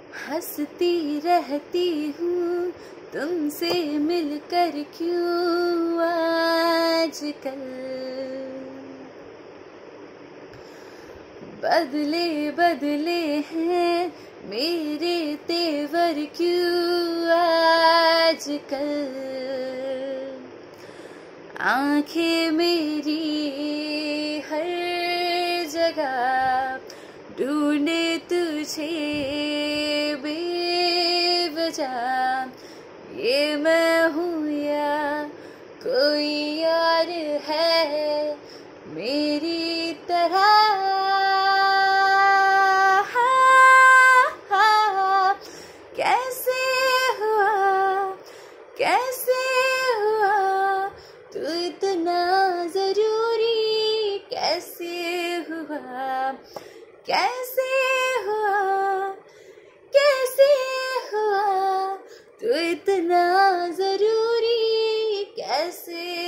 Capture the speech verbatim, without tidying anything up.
हंसती रहती हूँ तुमसे मिलकर क्यों आजकल। बदले बदले हैं मेरे तेवर क्यों आजकल। आंखें मेरी हर जगह ढूंढे तुझे बेवजह। ये मैं हूँ या कोई और है मेरी तरह। कैसे हुआ कैसे हुआ तू इतना जरूरी। कैसे हुआ कैसे हुआ कैसे हुआ तू इतना जरूरी। कैसे